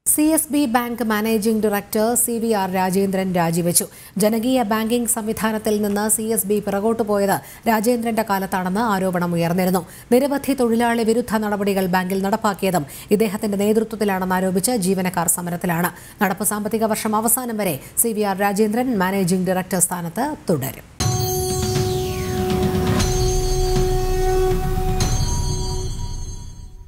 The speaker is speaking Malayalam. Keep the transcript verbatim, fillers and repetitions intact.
C S B bank managing director C V R Rajendran രാജിവെച്ചു. ജനകീയ ബാങ്കിംഗ് സംവിധാനത്തിൽ നിന്ന് സി എസ് ബി പിറകോട്ട് പോയത് രാജേന്ദ്രന്റെ കാലത്താണെന്ന് ആരോപണം ഉയർന്നിരുന്നു. നിരവധി തൊഴിലാളി വിരുദ്ധ നടപടികൾ ബാങ്കിൽ നടപ്പാക്കിയതും ഇദ്ദേഹത്തിന്റെ നേതൃത്വത്തിലാണെന്ന് ആരോപിച്ച് ജീവനക്കാർ സമരത്തിലാണ്. നടപ്പ് സാമ്പത്തിക വർഷം അവസാനം വരെ C V R Rajendran managing director സ്ഥാനത്ത് തുടരും.